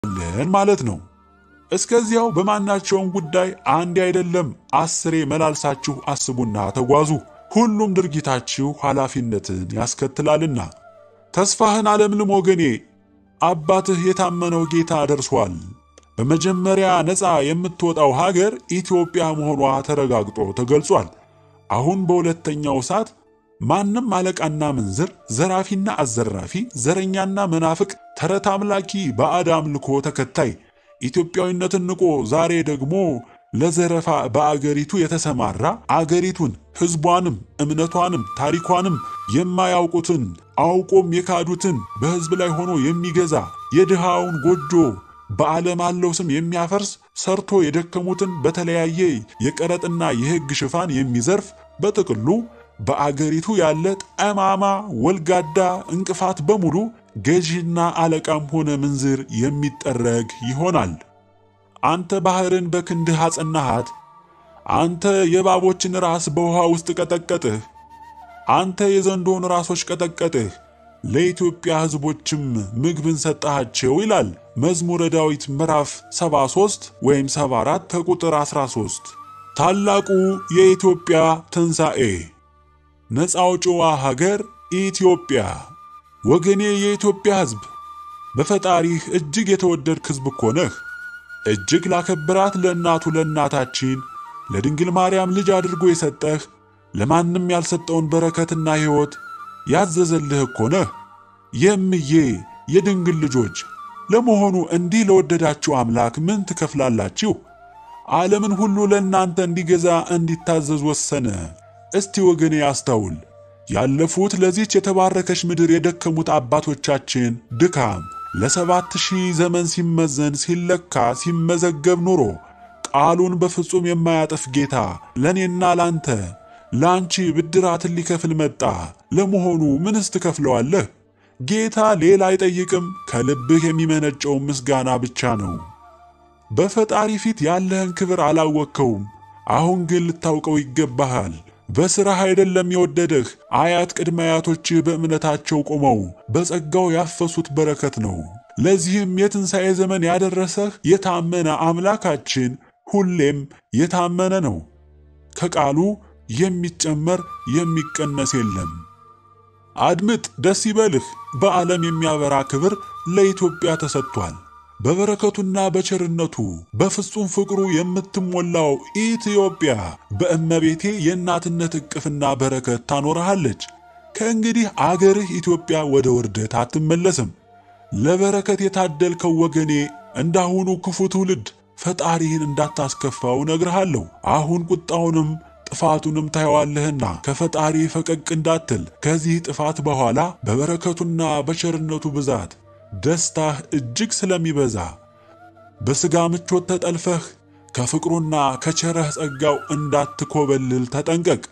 ማለት ነው። እስከዚያው በማናቸውም ጉዳይ አንድ አይደለም 10 መላልሳችሁ አስቡና ተጓዙ። ሁሉም ድርጊታችሁ ኃላፊነትን ያስከትላልና። ተስፋህን አለምልም ወገኔ፣ አባትህ የታመነው ጌታ ደርሷል። በመጀመሪያ ነፃ የምትወጣው ሀገር ኢትዮጵያ መሆኗ ተረጋግጦ ተገልጿል። አሁን በሁለተኛው ሰዓት ማንም አለቃና ምንዝር፣ ዘራፊና አዘራፊ፣ ዘረኛና መናፍቅ፣ ተረት አምላኪ፣ ባዕድ አምልኮ ተከታይ ኢትዮጵያዊነትን ንቆ ዛሬ ደግሞ ለዘረፋ በአገሪቱ የተሰማራ አገሪቱን፣ ሕዝቧንም፣ እምነቷንም፣ ታሪኳንም የማያውቁትን አውቆም የካዱትን በሕዝብ ላይ ሆኖ የሚገዛ የድሃውን ጎጆ በዓለም አለው ስም የሚያፈርስ ሰርቶ የደከሙትን በተለያየ የቀረጥና የሕግ ሽፋን የሚዘርፍ በጥቅሉ በአገሪቱ ያለ ጠማማ ወልጋዳ እንቅፋት በሙሉ ገዢና አለቃም ሆነ ምንዝር የሚጠረግ ይሆናል። አንተ ባህርን በክንድህ አጸናሃት። አንተ የእባቦችን ራስ በውሃ ውስጥ ቀጠቀጥህ። አንተ የዘንዶን ራሶች ቀጠቀጥህ፣ ለኢትዮጵያ ሕዝቦችም ምግብን ሰጣቸው ይላል መዝሙረ ዳዊት ምዕራፍ 73 ወይም 74 ከቁጥር 13። ታላቁ የኢትዮጵያ ትንሣኤ። ነፃ አውጪዋ ሀገር ኢትዮጵያ። ወገኔ የኢትዮጵያ ሕዝብ፣ በፈጣሪህ እጅግ የተወደድክ ሕዝብ እኮ ነህ። እጅግ ላከብራት ለእናቱ ለእናታችን ለድንግል ማርያም ልጅ አድርጎ የሰጠህ ለማንም ያልሰጠውን በረከትና ሕይወት ያዘዘልህ እኮ ነህ። የምዬ የድንግል ልጆች፣ ለመሆኑ እንዲህ ለወደዳችሁ አምላክ ምን ትከፍላላችሁ? ዓለምን ሁሉ ለእናንተ እንዲገዛ እንዲታዘዝ ወሰነ። እስቲ ወገኔ አስተውል። ያለፉት ለዚች የተባረከች ምድር የደከሙት አባቶቻችን ድካም ለ7000 ዘመን ሲመዘን ሲለካ ሲመዘገብ ኑሮ ቃሉን በፍጹም የማያጠፍ ጌታ ለኔና ላንተ ላንቺ ብድራትን ሊከፍል መጣ። ለመሆኑ ምንስ ትከፍለዋለህ? ጌታ ሌላ አይጠይቅም፣ ከልብህ የሚመነጨው ምስጋና ብቻ ነው። በፈጣሪ ፊት ያለህን ክብር አላወቅከውም። አሁን ግን ልታውቀው ይገባሃል። በሥራህ አይደለም የወደደህ፣ አያት ቅድመ አያቶችህ በእምነታቸው ቆመው በጸጋው ያፈሱት በረከት ነው። ለዚህም የትንሣኤ ዘመን ያደረሰህ የታመነ አምላካችን ሁሌም የታመነ ነው። ከቃሉ የሚጨመር የሚቀነስ የለም። አድምጥ፣ ደስ ይበልህ። በዓለም የሚያበራ ክብር ለኢትዮጵያ ተሰጥቷል። በበረከቱና በቸርነቱ በፍጹም ፍቅሩ የምትሞላው ኢትዮጵያ በእመቤቴ የእናትነት እቅፍና በረከት ታኖርሃለች። ከእንግዲህ አገርህ ኢትዮጵያ ወደ ውርደት አትመለስም። ለበረከት የታደልከው ወገኔ፣ እንዳሁኑ ክፉ ትውልድ ፈጣሪህን እንዳታስከፋው ነግርሃለሁ። አሁን ቁጣውንም ጥፋቱንም ታየዋለህና ከፈጣሪ ፈቀቅ እንዳትል። ከዚህ ጥፋት በኋላ በበረከቱና በቸርነቱ ብዛት ደስታህ እጅግ ስለሚበዛ በሥጋ ምቾት ተጠልፈህ ከፍቅሩና ከቸረህ ጸጋው እንዳትኮበልል ተጠንቀቅ።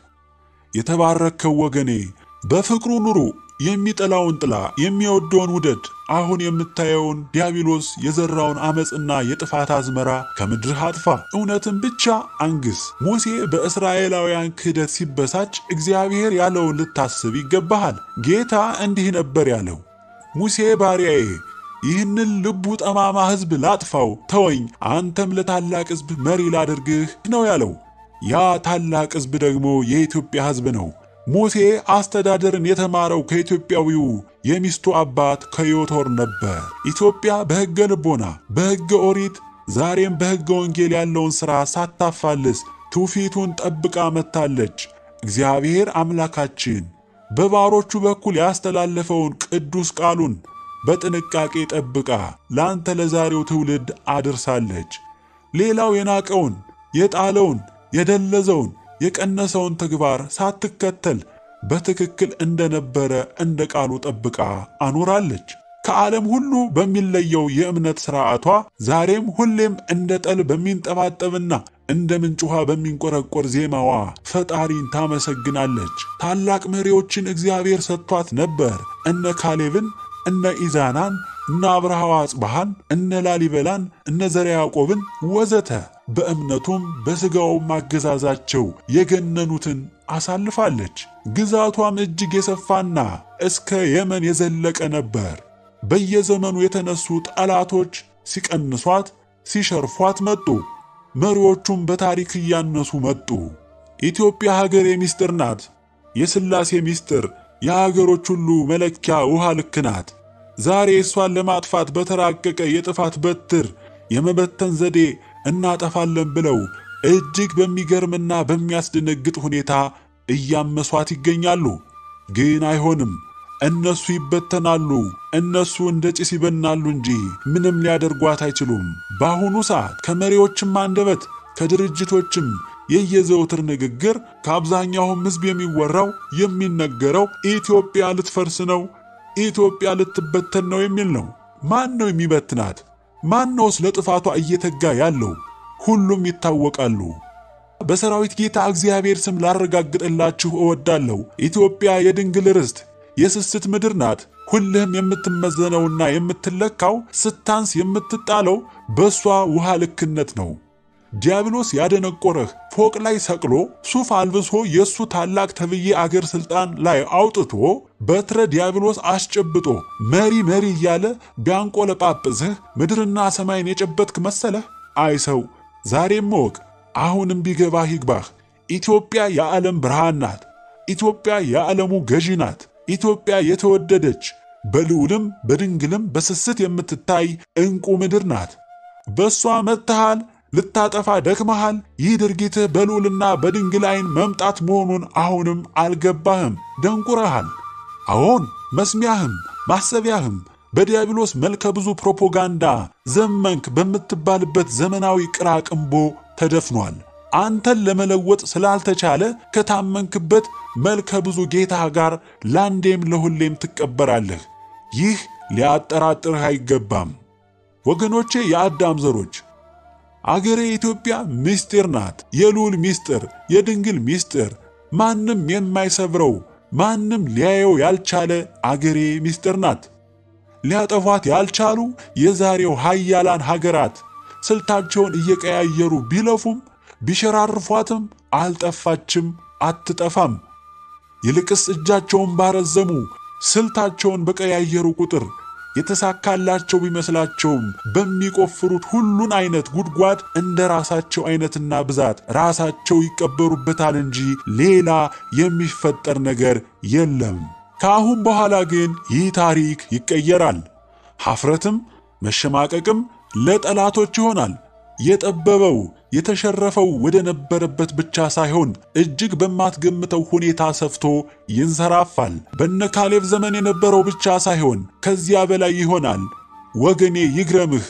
የተባረከው ወገኔ፣ በፍቅሩ ኑሩ። የሚጠላውን ጥላ፣ የሚወደውን ውደድ። አሁን የምታየውን ዲያብሎስ የዘራውን አመጽና የጥፋት አዝመራ ከምድርህ አጥፋ። እውነትን ብቻ አንግስ። ሙሴ በእስራኤላውያን ክህደት ሲበሳጭ እግዚአብሔር ያለውን ልታስብ ይገባሃል። ጌታ እንዲህ ነበር ያለው፣ ሙሴ ባሪያዬ ይህንን ልቡ ጠማማ ሕዝብ ላጥፋው፣ ተወኝ፣ አንተም ለታላቅ ሕዝብ መሪ ላድርግህ ነው ያለው። ያ ታላቅ ሕዝብ ደግሞ የኢትዮጵያ ሕዝብ ነው። ሙሴ አስተዳደርን የተማረው ከኢትዮጵያዊው የሚስቱ አባት ከዮቶር ነበር። ኢትዮጵያ በሕገ ልቦና በሕገ ኦሪት ዛሬም በሕገ ወንጌል ያለውን ሥራ ሳታፋልስ ትውፊቱን ጠብቃ መጥታለች። እግዚአብሔር አምላካችን በባሮቹ በኩል ያስተላለፈውን ቅዱስ ቃሉን በጥንቃቄ ጠብቃ ላንተ ለዛሬው ትውልድ አድርሳለች። ሌላው የናቀውን የጣለውን የደለዘውን የቀነሰውን ተግባር ሳትከተል በትክክል እንደነበረ እንደ ቃሉ ጠብቃ አኖራለች። ከዓለም ሁሉ በሚለየው የእምነት ሥርዓቷ ዛሬም ሁሌም እንደ ጠል በሚንጠባጠብና እንደ ምንጭ ውሃ በሚንቆረቆር ዜማዋ ፈጣሪን ታመሰግናለች። ታላቅ መሪዎችን እግዚአብሔር ሰጥቷት ነበር። እነ ካሌብን፣ እነ ኢዛናን፣ እነ አብርሃ አጽብሃን፣ እነ ላሊበላን፣ እነ ዘርዓ ያዕቆብን ወዘተ። በእምነቱም በሥጋውም አገዛዛቸው የገነኑትን አሳልፋለች። ግዛቷም እጅግ የሰፋና እስከ የመን የዘለቀ ነበር። በየዘመኑ የተነሱ ጠላቶች ሲቀንሷት ሲሸርፏት መጡ። መሪዎቹም በታሪክ እያነሱ መጡ። ኢትዮጵያ ሀገሬ ሚስጥር ናት። የሥላሴ ሚስጥር የሀገሮች ሁሉ መለኪያ ውሃ ልክ ናት። ዛሬ እሷን ለማጥፋት በተራቀቀ የጥፋት በትር የመበተን ዘዴ እናጠፋለን ብለው እጅግ በሚገርምና በሚያስደነግጥ ሁኔታ እያመሷት ይገኛሉ። ግን አይሆንም። እነሱ ይበተናሉ። እነሱ እንደ ጭስ ይበናሉ እንጂ ምንም ሊያደርጓት አይችሉም። በአሁኑ ሰዓት ከመሪዎችም አንደበት ከድርጅቶችም የየዘውትር ንግግር ከአብዛኛውም ሕዝብ የሚወራው የሚነገረው ኢትዮጵያ ልትፈርስ ነው፣ ኢትዮጵያ ልትበተን ነው የሚል ነው። ማን ነው የሚበትናት? ማን ነውስ ለጥፋቷ እየተጋ ያለው? ሁሉም ይታወቃሉ። በሰራዊት ጌታ እግዚአብሔር ስም ላረጋግጥላችሁ እወዳለሁ። ኢትዮጵያ የድንግል ርስት የስስት ምድር ናት። ሁልህም የምትመዘነውና የምትለካው ስታንስ የምትጣለው በሷ ውሃ ልክነት ነው። ዲያብሎስ ያደነቆረህ ፎቅ ላይ ሰቅሎ ሱፍ አልብሶ የሱ ታላቅ ተብዬ አገር ስልጣን ላይ አውጥቶ በትረ ዲያብሎስ አስጨብጦ መሪ መሪ እያለ ቢያንቆለጳጵስህ ምድርና ሰማይን የጨበጥክ መሰለህ? አይ ሰው ዛሬም ወቅ አሁንም ቢገባህ ይግባህ። ኢትዮጵያ የዓለም ብርሃን ናት። ኢትዮጵያ የዓለሙ ገዢ ናት። ኢትዮጵያ የተወደደች በልዑልም በድንግልም በስስት የምትታይ ዕንቁ ምድር ናት። በሷ መጥተሃል፣ ልታጠፋ ደክመሃል። ይህ ድርጊትህ በልዑልና በድንግል ዓይን መምጣት መሆኑን አሁንም አልገባህም፣ ደንቁረሃል። አዎን መስሚያህም ማሰቢያህም በዲያብሎስ መልከ ብዙ ፕሮፓጋንዳ ዘመንክ በምትባልበት ዘመናዊ ቅራቅንቦ ተደፍኗል። አንተን ለመለወጥ ስላልተቻለ ከታመንክበት መልከ ብዙ ጌታ ጋር ላንዴም ለሁሌም ትቀበራለህ። ይህ ሊያጠራጥርህ አይገባም። ወገኖቼ የአዳም ዘሮች አገሬ ኢትዮጵያ ምስጢር ናት። የልዑል ምስጢር፣ የድንግል ምስጢር፣ ማንም የማይሰብረው ማንም ሊያየው ያልቻለ አገሬ ምስጢር ናት። ሊያጠፏት ያልቻሉ የዛሬው ኃያላን ሀገራት ስልታቸውን እየቀያየሩ ቢለፉም ቢሸራርፏትም አልጠፋችም፣ አትጠፋም። ይልቅስ እጃቸውን ባረዘሙ ስልታቸውን በቀያየሩ ቁጥር የተሳካላቸው ቢመስላቸውም በሚቆፍሩት ሁሉን አይነት ጉድጓድ እንደ ራሳቸው አይነትና ብዛት ራሳቸው ይቀበሩበታል እንጂ ሌላ የሚፈጠር ነገር የለም። ከአሁን በኋላ ግን ይህ ታሪክ ይቀየራል። ሐፍረትም መሸማቀቅም ለጠላቶች ይሆናል። የጠበበው የተሸረፈው ወደ ነበረበት ብቻ ሳይሆን እጅግ በማትገምተው ሁኔታ ሰፍቶ ይንሰራፋል። በነ ካሌብ ዘመን የነበረው ብቻ ሳይሆን ከዚያ በላይ ይሆናል። ወገኔ ይግረምህ፣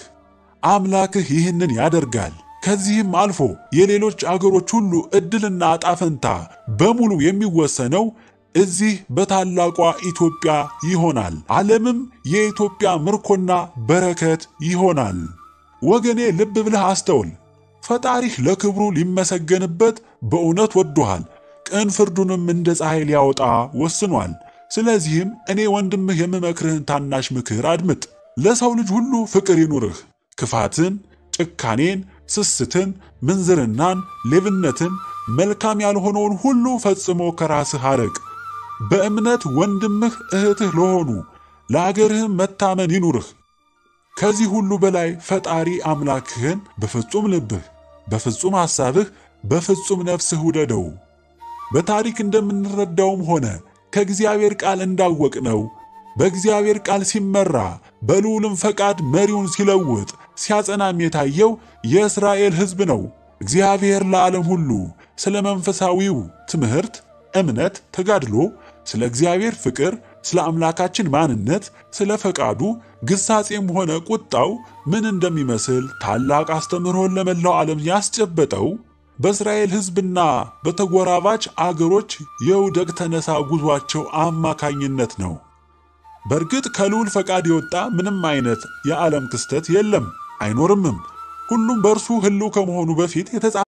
አምላክህ ይህንን ያደርጋል። ከዚህም አልፎ የሌሎች አገሮች ሁሉ ዕድልና ዕጣ ፈንታ በሙሉ የሚወሰነው እዚህ በታላቋ ኢትዮጵያ ይሆናል። ዓለምም የኢትዮጵያ ምርኮና በረከት ይሆናል። ወገኔ ልብ ብለህ አስተውል። ፈጣሪህ ለክብሩ ሊመሰገንበት በእውነት ወዶሃል። ቅን ፍርዱንም እንደ ፀሐይ ሊያወጣ ወስኗል። ስለዚህም እኔ ወንድምህ የምመክርህን ታናሽ ምክር አድምጥ። ለሰው ልጅ ሁሉ ፍቅር ይኑርህ። ክፋትን፣ ጭካኔን፣ ስስትን፣ ምንዝርናን፣ ሌብነትን፣ መልካም ያልሆነውን ሁሉ ፈጽሞ ከራስህ አርቅ። በእምነት ወንድምህ እህትህ ለሆኑ ለአገርህም መታመን ይኑርህ። ከዚህ ሁሉ በላይ ፈጣሪ አምላክህን በፍጹም ልብህ፣ በፍጹም ሐሳብህ፣ በፍጹም ነፍስህ ውደደው። በታሪክ እንደምንረዳውም ሆነ ከእግዚአብሔር ቃል እንዳወቅነው በእግዚአብሔር ቃል ሲመራ በልዑልም ፈቃድ መሪውን ሲለውጥ ሲያጸናም የታየው የእስራኤል ሕዝብ ነው። እግዚአብሔር ለዓለም ሁሉ ስለ መንፈሳዊው ትምህርት፣ እምነት፣ ተጋድሎ፣ ስለ እግዚአብሔር ፍቅር፣ ስለ አምላካችን ማንነት፣ ስለ ፈቃዱ ግሳጼም ሆነ ቁጣው ምን እንደሚመስል ታላቅ አስተምህሮን ለመላው ዓለም ያስጨበጠው በእስራኤል ሕዝብና በተጎራባች አገሮች የውደቅ ተነሳ ጉዟቸው አማካኝነት ነው። በእርግጥ ከልዑል ፈቃድ የወጣ ምንም አይነት የዓለም ክስተት የለም፣ አይኖርምም። ሁሉም በእርሱ ሕልው ከመሆኑ በፊት